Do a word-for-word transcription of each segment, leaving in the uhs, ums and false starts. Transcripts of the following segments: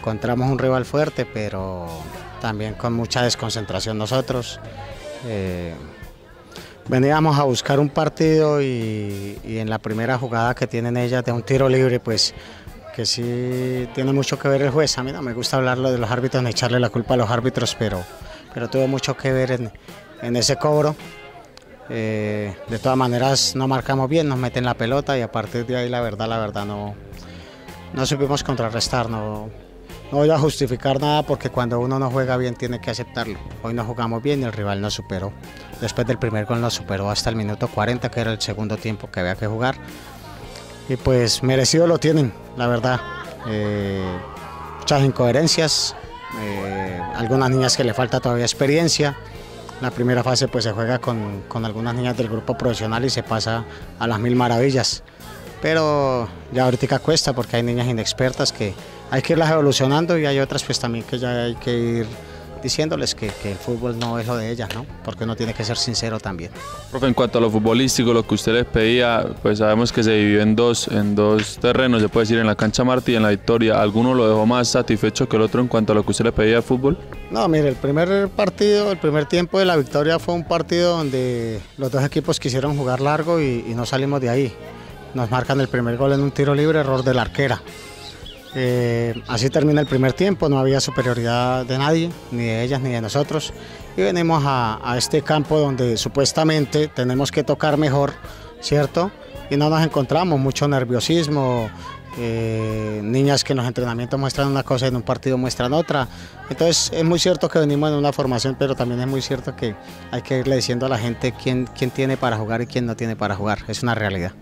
encontramos un rival fuerte, pero también con mucha desconcentración nosotros. Eh, veníamos a buscar un partido y, y en la primera jugada que tienen ellas de un tiro libre, pues que sí tiene mucho que ver el juez. A mí no me gusta hablarlo de los árbitros ni echarle la culpa a los árbitros, pero, pero tuvo mucho que ver en, en ese cobro. Eh, de todas maneras no marcamos bien, nos meten la pelota y a partir de ahí la verdad, la verdad no, no supimos contrarrestar, no, no voy a justificar nada porque cuando uno no juega bien tiene que aceptarlo. Hoy no jugamos bien y el rival nos superó. Después del primer gol nos superó hasta el minuto cuarenta, que era el segundo tiempo que había que jugar. Y pues merecido lo tienen, la verdad. Eh, muchas incoherencias, eh, algunas niñas que le falta todavía experiencia. La primera fase pues se juega con, con algunas niñas del grupo profesional y se pasa a las mil maravillas. Pero ya ahorita cuesta porque hay niñas inexpertas que hay que irlas evolucionando y hay otras pues también que ya hay que ir diciéndoles que, que el fútbol no es lo de ellas, ¿no? Porque uno tiene que ser sincero también. Profe, en cuanto a lo futbolístico, lo que usted les pedía, pues sabemos que se dividió en dos, en dos terrenos, se puede decir en la cancha Martí y en la Victoria. ¿Alguno lo dejó más satisfecho que el otro en cuanto a lo que usted le pedía de fútbol? No, mire, el primer partido, el primer tiempo de la Victoria fue un partido donde los dos equipos quisieron jugar largo y, y no salimos de ahí. Nos marcan el primer gol en un tiro libre, error de la arquera. Eh, así termina el primer tiempo, no había superioridad de nadie, ni de ellas ni de nosotros, y venimos a, a este campo donde supuestamente tenemos que tocar mejor, ¿cierto? Y no nos encontramos, mucho nerviosismo, eh, niñas que en los entrenamientos muestran una cosa y en un partido muestran otra. Entonces es muy cierto que venimos en una formación, pero también es muy cierto que hay que irle diciendo a la gente quién, quién tiene para jugar y quién no tiene para jugar, es una realidad.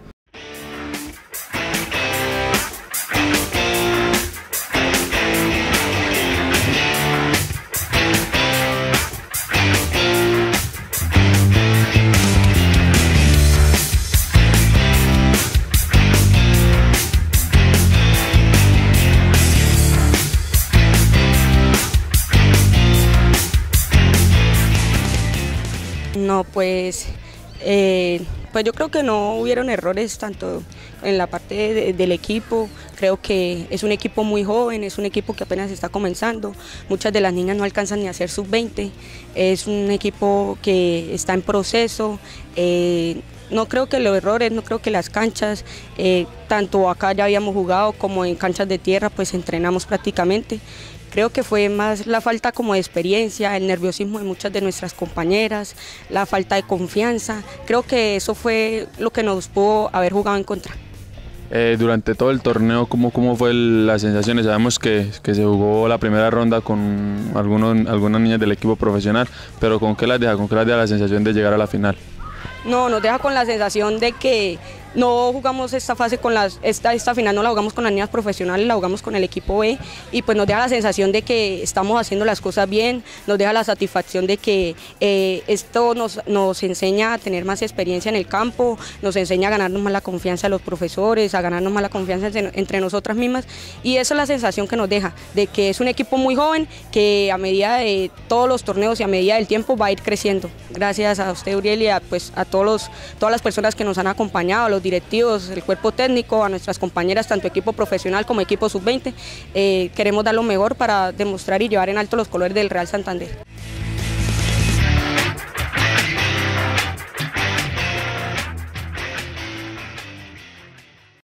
No, pues, eh, pues yo creo que no hubieron errores tanto en la parte de, del equipo. Creo que es un equipo muy joven, es un equipo que apenas está comenzando. Muchas de las niñas no alcanzan ni a ser sub veinte. Es un equipo que está en proceso. Eh, no creo que los errores, no creo que las canchas, eh, tanto acá ya habíamos jugado como en canchas de tierra, pues entrenamos prácticamente. Creo que fue más la falta como de experiencia, el nerviosismo de muchas de nuestras compañeras, la falta de confianza. Creo que eso fue lo que nos pudo haber jugado en contra. Eh, durante todo el torneo, ¿cómo, cómo fue el, las sensaciones? Sabemos que, que se jugó la primera ronda con algunos, algunas niñas del equipo profesional, pero ¿con qué las deja? ¿Con qué las deja la sensación de llegar a la final? No, nos deja con la sensación de que no jugamos esta fase con las, esta, esta final no la jugamos con las niñas profesionales, la jugamos con el equipo B y pues nos deja la sensación de que estamos haciendo las cosas bien, nos deja la satisfacción de que eh, esto nos, nos enseña a tener más experiencia en el campo, nos enseña a ganarnos más la confianza de los profesores, a ganarnos más la confianza entre, entre nosotras mismas y esa es la sensación que nos deja, de que es un equipo muy joven que a medida de todos los torneos y a medida del tiempo va a ir creciendo. Gracias a usted, Uriel, y a, pues, a todos los, todas las personas que nos han acompañado, a los directivos, el cuerpo técnico, a nuestras compañeras, tanto equipo profesional como equipo sub veinte, eh, queremos dar lo mejor para demostrar y llevar en alto los colores del Real Santander.